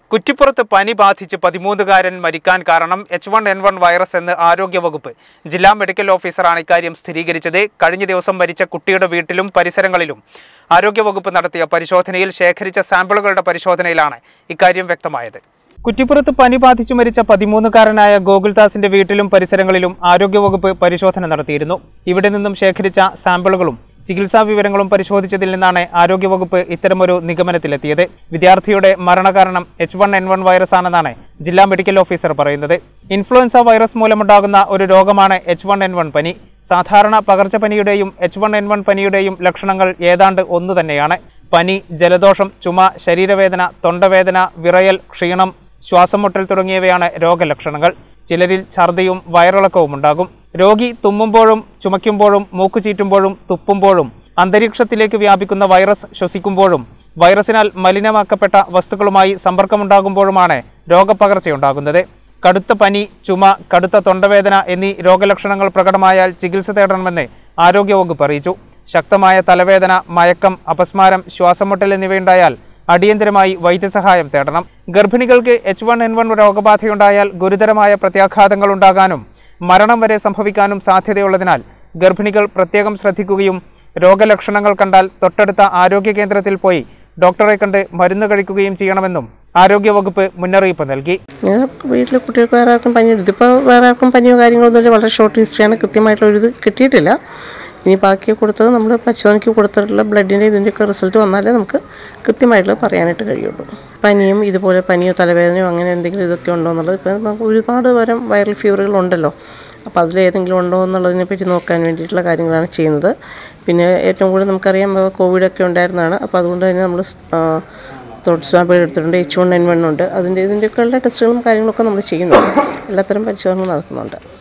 കുറ്റിപ്പുറത്ത് പനി ബാധിച്ച് 13-കാരൻ മരിക്കാൻ കാരണം H1N1 വൈറസ് എന്ന് ആരോഗ്യവകുപ്പ് ജില്ലാ മെഡിക്കൽ ഓഫീസറാണ് ഇക്കാര്യം സ്ഥിരീകരിച്ചത്. കഴിഞ്ഞ ദിവസം മരിച്ച കുട്ടിയുടെ വീട്ടിലും പരിസരങ്ങളിലും ആരോഗ്യവകുപ്പ് നടത്തിയ പരിശോധനയിൽ ശേഖരിച്ച സാമ്പിളുകളുടെ പരിശോധനയിലാണ് ഇക്കാര്യം വ്യക്തമായത്. കുറ്റിപ്പുറത്ത് പനി ബാധിച്ചു മരിച്ച 13-കാരനായ ഗോകുൽദാസിന്റെ വീട്ടിലും പരിസരങ്ങളിലും ആരോഗ്യവകുപ്പ് പരിശോധന നടത്തിയിരുന്നു. ഇവിടെ നിന്നും ശേഖരിച്ച സാമ്പിളുകളും ചികിത്സാ വിവരങ്ങളും പരിശോധിച്ചതിൽ നിന്നാണ് ആരോഗ്യവകുപ്പ് ഇത്തരമൊരു നിഗമനത്തിലെത്തിയത്. വിദ്യാർത്ഥിയുടെ മരണകാരണം H1N1 വൈറസ് ആണെന്നാണ് ജില്ലാ മെഡിക്കൽ ഓഫീസർ പറയുന്നത്. ഇൻഫ്ലുവൻസ വൈറസ് മൂലമുണ്ടാകുന്ന ഒരു രോഗമാണ് H1N1 പനി. സാധാരണ പകർച്ചപ്പനിയുടെയും H1N1 പനിയുടെയും ലക്ഷണങ്ങൾ ഏതാണ്ട് ഒന്നു തന്നെയാണ്. പനി, ജലദോഷം, ചുമ, ശരീരവേദന, തൊണ്ടവേദന, വിറയൽ, ക്ഷീണം, ശ്വാസം മുട്ടൽ തുടങ്ങിയവയാണ് രോഗലക്ഷണങ്ങൾ. ചിലരിൽ ഛർദിയും വയറിളക്കവും ഉണ്ടാകും. രോഗി തുമ്മുമ്പോഴും ചുമയ്ക്കുമ്പോഴും മൂക്കുചീറ്റുമ്പോഴും തുപ്പുമ്പോഴും അന്തരീക്ഷത്തിലേക്ക് വ്യാപിക്കുന്ന വൈറസ് ശ്വസിക്കുമ്പോഴും വൈറസിനാൽ മലിനമാക്കപ്പെട്ട വസ്തുക്കളുമായി സമ്പർക്കമുണ്ടാകുമ്പോഴുമാണ് രോഗപകർച്ചയുണ്ടാകുന്നത്. കടുത്ത പനി, ചുമ, കടുത്ത തൊണ്ടവേദന എന്നീ രോഗലക്ഷണങ്ങൾ പ്രകടമായാൽ ചികിത്സ തേടണമെന്ന് ആരോഗ്യവകുപ്പ് അറിയിച്ചു. ശക്തമായ തലവേദന, മയക്കം, അപസ്മാരം, ശ്വാസമുട്ടൽ എന്നിവയുണ്ടായാൽ അടിയന്തരമായി വൈദ്യസഹായം തേടണം. ഗർഭിണികൾക്ക് H1N1 രോഗബാധയുണ്ടായാൽ ഗുരുതരമായ പ്രത്യാഘാതങ്ങൾ ഉണ്ടാകാനും മരണം വരെ സംഭവിക്കാനും സാധ്യതയുള്ളതിനാൽ ഗർഭിണികൾ പ്രത്യേകം ശ്രദ്ധിക്കുകയും രോഗലക്ഷണങ്ങൾ കണ്ടാൽ തൊട്ടടുത്ത ആരോഗ്യ കേന്ദ്രത്തിൽ പോയി ഡോക്ടറെ കണ്ട് മരുന്ന് കഴിക്കുകയും ചെയ്യണമെന്നും ആരോഗ്യവകുപ്പ് മുന്നറിയിപ്പ് നൽകി. വീട്ടിൽ കുട്ടികൾക്ക് വേറെ ആർക്കും പനി എടുത്തു. ഇപ്പോൾ വേറെ ആർക്കും പനിയോ കാര്യങ്ങളൊന്നും വളരെ ഷോർട്ട് ഹിസ്റ്ററിയാണ്. കൃത്യമായിട്ടുള്ളൊരിത് കിട്ടിയിട്ടില്ല. ഇനി ബാക്കി കൊടുത്തത് നമ്മൾ പരിശോധനയ്ക്ക് കൊടുത്തിട്ടുള്ള ബ്ലഡിൻ്റെ ഇതിൻ്റെയൊക്കെ റിസൾട്ട് വന്നാലേ നമുക്ക് കൃത്യമായിട്ടുള്ളത് പറയാനായിട്ട് കഴിയുള്ളൂ. പനിയും ഇതുപോലെ പനിയോ തലവേദനയോ അങ്ങനെ എന്തെങ്കിലും ഇതൊക്കെ ഉണ്ടോ എന്നുള്ളത് ഇപ്പോൾ നമുക്ക് ഒരുപാട് തരം വൈറൽ ഫീവറുകളുണ്ടല്ലോ. അപ്പോൾ അതിലേതെങ്കിലും ഉണ്ടോ എന്നുള്ളതിനെ പറ്റി നോക്കാൻ വേണ്ടിയിട്ടുള്ള കാര്യങ്ങളാണ് ചെയ്യുന്നത്. പിന്നെ ഏറ്റവും കൂടുതൽ നമുക്കറിയാം കോവിഡൊക്കെ ഉണ്ടായിരുന്നതാണ്. അപ്പോൾ അതുകൊണ്ട് തന്നെ നമ്മൾ ത്രോട്ട് സ്വാബ് എടുത്തിട്ടുണ്ട്. H1N1 ഉണ്ട്. ഇതിൻ്റെയൊക്കെ ഉള്ള ടെസ്റ്റുകളും കാര്യങ്ങളൊക്കെ നമ്മൾ ചെയ്യുന്നുണ്ട്. എല്ലാത്തരം പരിശോധനകളും നടത്തുന്നുണ്ട്.